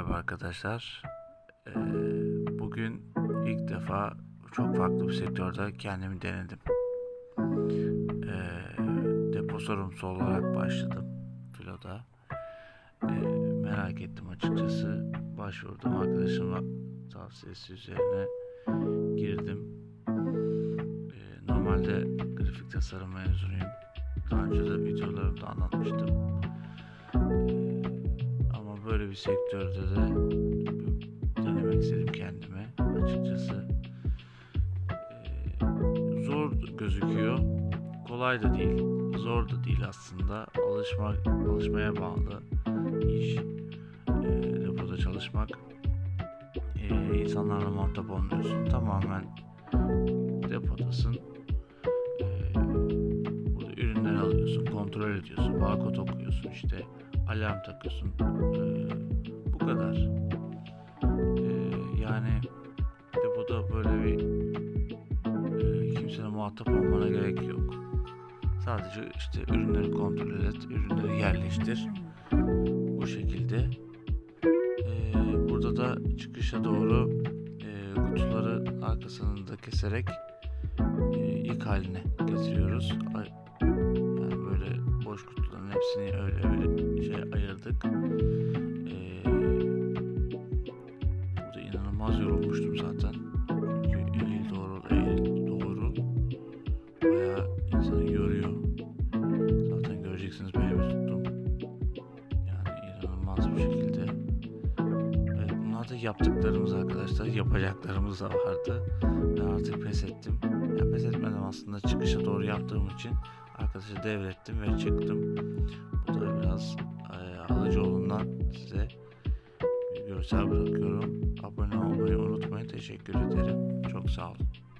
Merhaba arkadaşlar. Ee, Bugün ilk defa çok farklı bir sektörde kendimi denedim. Depo sorumlusu olarak başladım filoda. Merak ettim açıkçası. Başvurdum, arkadaşımın tavsiyesi üzerine girdim. Normalde grafik tasarım mezunuyum. Daha önce de videolarımda anlatmıştım. Ama böyle bir sektörde de denemek istedim kendime açıkçası. Zor gözüküyor. Kolay da değil. Zor da değil aslında. Alışmaya bağlı iş. Depoda çalışmak. İnsanlarla muhatap olmuyorsun. Tamamen depodasın. Burada ürünleri alıyorsun, kontrol ediyorsun, barkod okuyorsun, işte alarm takıyorsun. Bu kadar. Yani depoda böyle bir kimseyle muhatap olmana gerek yok. Sadece işte ürünleri kontrol et, ürünleri yerleştir. Bu şekilde. Burada da çıkışa doğru kutuları arkasını da keserek ilk haline getiriyoruz. Yani böyle boş kutuların hepsini öyle bir ayırdık. Burada inanılmaz yorulmuştum zaten. Çünkü eğil doğru bayağı insanı yoruyor. Zaten göreceksiniz, böyle bir tuttum. Yani inanılmaz bir şekilde. Bunlar da yaptıklarımız arkadaşlar. Yapacaklarımız da vardı. Ben artık pes ettim. Ya pes etmedim aslında. Çıkışa doğru yaptığım için arkadaşa devrettim ve çıktım. Bu da biraz Alıcıoğlu'ndan size bir görsel bırakıyorum. Abone olmayı unutmayın. Teşekkür ederim. Çok sağ olun.